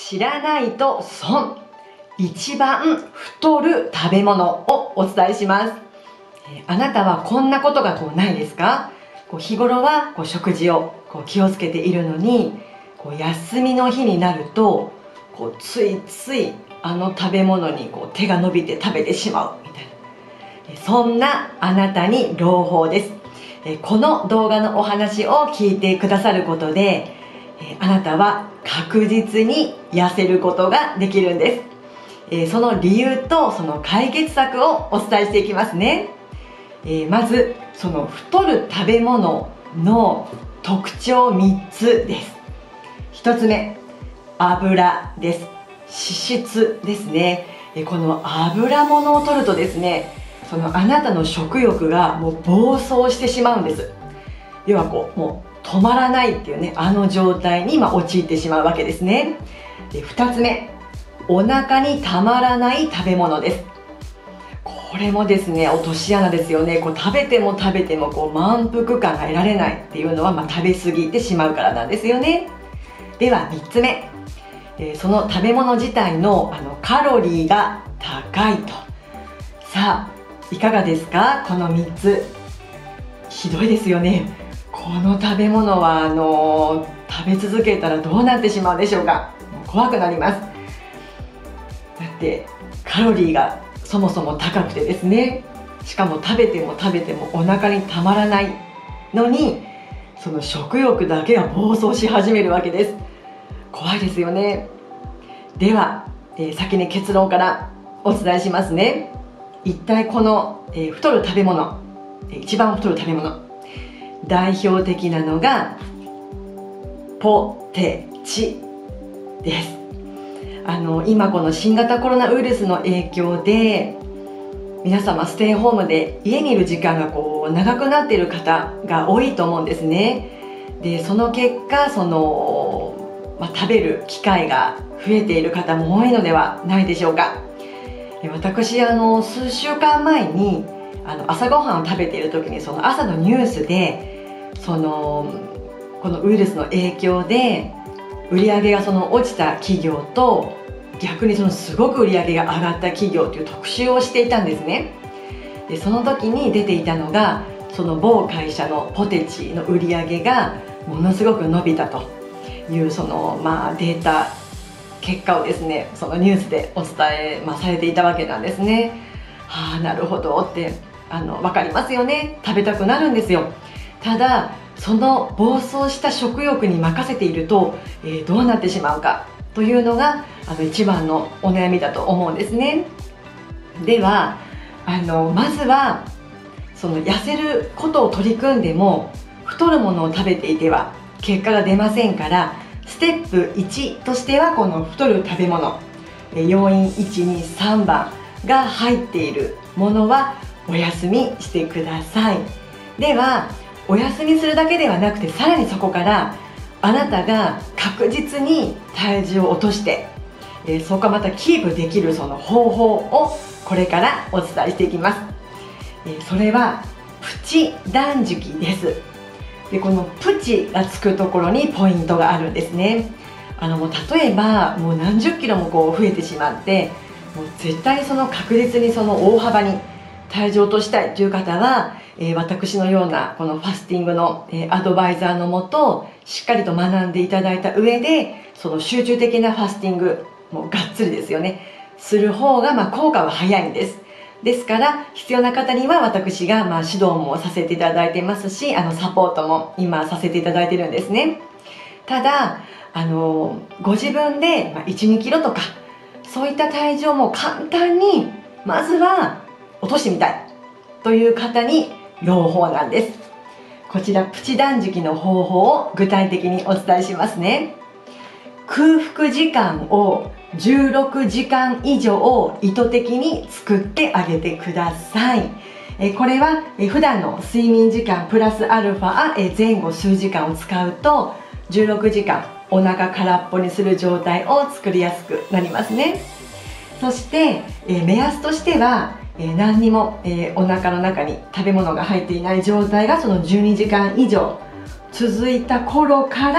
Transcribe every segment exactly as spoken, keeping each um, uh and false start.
知らないと損、一番太る食べ物をお伝えします。えー、あなたはこんなことがこうないですか？こう日頃はこう食事をこう気をつけているのに、こう休みの日になるとこうついついあの食べ物にこう手が伸びて食べてしまうみたいな、えー、そんなあなたに朗報です。えー、この動画のお話を聞いてくださることで、えー、あなたは確実に痩せることができるんです。えー、その理由とその解決策をお伝えしていきますね。えー、まずその太る食べ物の特徴みっつです。ひとつめ、油です。脂質ですね。えー、この油物を取るとですね、そのあなたの食欲がもう暴走してしまうんです。要はこうもう止まらないっていうね、あの状態に今陥ってしまうわけですね。で、ふたつめ、お腹にたまらない食べ物です。これもですね、落とし穴ですよね。こう食べても食べてもこう満腹感が得られないっていうのは、まあ、食べ過ぎてしまうからなんですよね。ではみっつめ、えー、その食べ物自体のあのカロリーが高いと。さあいかがですか？このみっつ、ひどいですよね。この食べ物はあのー、食べ続けたらどうなってしまうでしょうか？もう怖くなります。だってカロリーがそもそも高くてですね、しかも食べても食べてもお腹にたまらないのに、その食欲だけが暴走し始めるわけです。怖いですよね。では、えー、先に結論からお伝えしますね。一体この、えー、太る食べ物、一番太る食べ物、代表的なのがポテチです。あの今この新型コロナウイルスの影響で皆様ステイホームで家にいる時間がこう長くなっている方が多いと思うんですね。でその結果その、まあ、食べる機会が増えている方も多いのではないでしょうか。私あの数週間前にあの朝ごはんを食べている時に、その朝のニュースでそのこのウイルスの影響で売り上げがその落ちた企業と、逆にそのすごく売り上げが上がった企業という特集をしていたんですね。でその時に出ていたのが、その某会社のポテチの売り上げがものすごく伸びたというその、まあ、データ結果をですね、そのニュースでお伝え、まあ、されていたわけなんですね。はあ、なるほどってあの分かりますよね。食べたくなるんですよ。ただその暴走した食欲に任せていると、えー、どうなってしまうかというのがあの一番のお悩みだと思うんですね。ではあのまずはその痩せることを取り組んでも太るものを食べていては結果が出ませんから、ステップいちとしてはこの太る食べ物、要因いち、に、さんばんが入っているものはお休みしてください。ではお休みするだけではなくて、さらにそこからあなたが確実に体重を落として、えー、そこはまたキープできるその方法をこれからお伝えしていきます。えー、それはプチ断食です。でこのプチがつくところにポイントがあるんですね。あのもう例えばもう何十キロもこう増えてしまって、もう絶対その確実にその大幅に体重を落としたいという方は、えー、私のようなこのファスティングの、えー、アドバイザーのもとしっかりと学んでいただいた上で、その集中的なファスティングもうがっつりですよね、する方がまあ効果は早いんです。ですから必要な方には私がまあ指導もさせていただいていますし、あのサポートも今させていただいてるんですね。ただあのご自分でいち、にキロとかそういった体重も簡単にまずは落としてみたいという方に朗報なんです。こちらプチ断食の方法を具体的にお伝えしますね。空腹時間をじゅうろくじかん以上意図的に作ってあげてください。えこれはえ普段の睡眠時間プラスアルファえ前後数時間を使うとじゅうろくじかんお腹空っぽにする状態を作りやすくなりますね。そしてえ目安としてはえー、何にも、えー、お腹の中に食べ物が入っていない状態がそのじゅうにじかん以上続いた頃から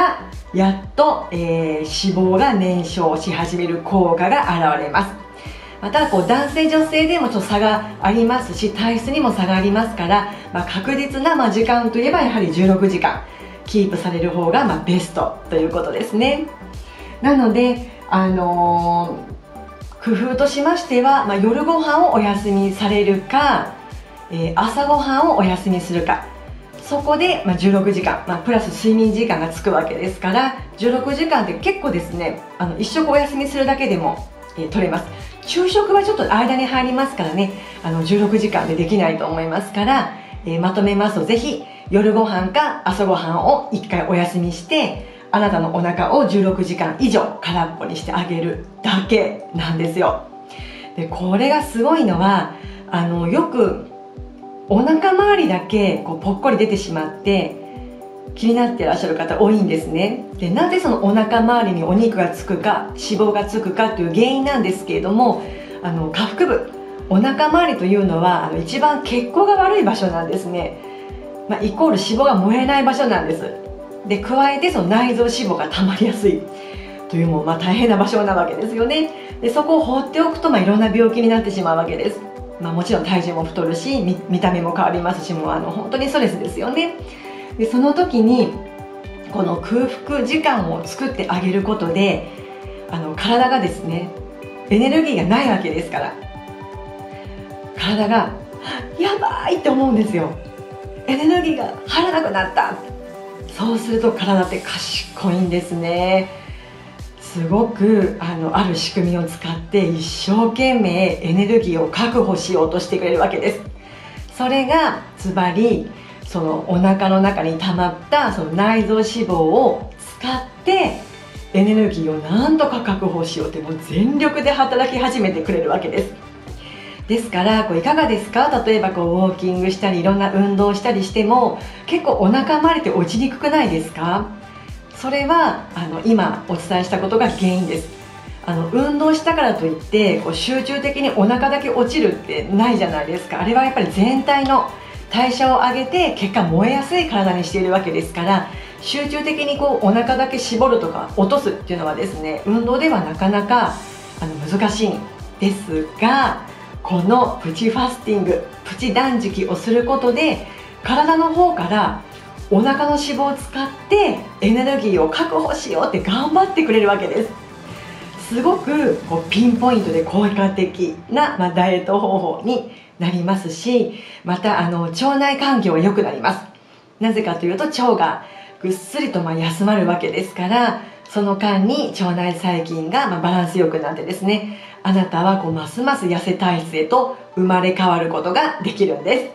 やっと、えー、脂肪が燃焼し始める効果が現れます。またこう男性女性でもちょっと差がありますし、体質にも差がありますから、まあ、確実なまあ時間といえばやはりじゅうろくじかんキープされる方がまあベストということですね。なので、あのー、工夫としましては、まあ、夜ご飯をお休みされるか、えー、朝ごはんをお休みするか、そこで、まあ、じゅうろくじかん、まあ、プラス睡眠時間がつくわけですから、じゅうろくじかんって結構ですね、あのいっしょくお休みするだけでも、えー、取れます。昼食はちょっと間に入りますからね、あのじゅうろくじかんでできないと思いますから、えー、まとめますと、ぜひ夜ご飯か朝ごはんをいっかいお休みして、あなたのお腹をじゅうろくじかん以上空っぽにしてあげるだけなんですよ。でこれがすごいのは、あのよくお腹周りだけこうぽっこり出てしまって気になっていらっしゃる方多いんですね。でなぜそのお腹周りにお肉がつくか脂肪がつくかという原因なんですけれども、あの下腹部、お腹周りというのはあの一番血行が悪い場所なんですね。まあ、イコール脂肪が燃えない場所なんです。で加えてその内臓脂肪が溜まりやすいというもうまあ大変な場所なわけですよね。でそこを放っておくと、まあいろんな病気になってしまうわけです。まあ、もちろん体重も太るし 見, 見た目も変わりますし、もうあの本当にストレスですよね。でその時にこの空腹時間を作ってあげることで、あの体がですねエネルギーがないわけですから、体がやばいって思うんですよ。エネルギーが入らなくなった。そうすると体って賢いんですね。すごくあのある仕組みを使って一生懸命エネルギーを確保しようとしてくれるわけです。それがつまりそのお腹の中に溜まったその内臓脂肪を使ってエネルギーをなんとか確保しようって、もう全力で働き始めてくれるわけです。ですからこういかがですか。例えばこうウォーキングしたりいろんな運動をしたりしても結構お腹周りって落ちにくくないですか。それはあの今お伝えしたことが原因です。あの運動したからといってこう集中的にお腹だけ落ちるってないじゃないですか。あれはやっぱり全体の代謝を上げて結果燃えやすい体にしているわけですから、集中的にこうお腹だけ絞るとか落とすっていうのはですね、運動ではなかなかあの難しいんですが、このプチファスティング、プチ断食をすることで体の方からお腹の脂肪を使ってエネルギーを確保しようって頑張ってくれるわけです。すごくこうピンポイントで効果的な、まあ、ダイエット方法になりますし、またあの腸内環境が良くなります。なぜかというと腸がぐっすりとまあ休まるわけですから、その間に腸内細菌がまあバランスよくなってですね、あなたはこうますます痩せ体質へと生まれ変わることができるんです。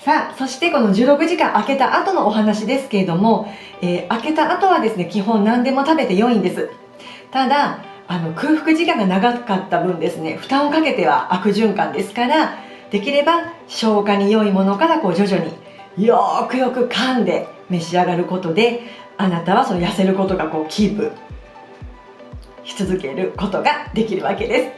さあ、そしてこのじゅうろくじかん空けた後のお話ですけれども、えー、空けた後はですね基本何でも食べて良いんです。ただあの空腹時間が長かった分ですね、負担をかけては悪循環ですから、できれば消化に良いものからこう徐々によーくよく噛んで召し上がることで、あなたはその痩せることがこうキープし続けることができるわけです。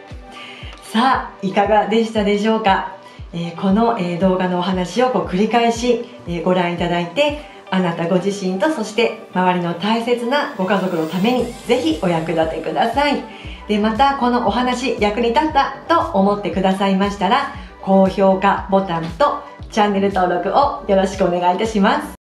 さあ、いかがでしたでしょうか。えー、この、えー、動画のお話をこう繰り返し、えー、ご覧いただいて、あなたご自身とそして周りの大切なご家族のためにぜひお役立てください。でまたこのお話役に立ったと思ってくださいましたら、高評価ボタンとチャンネル登録をよろしくお願いいたします。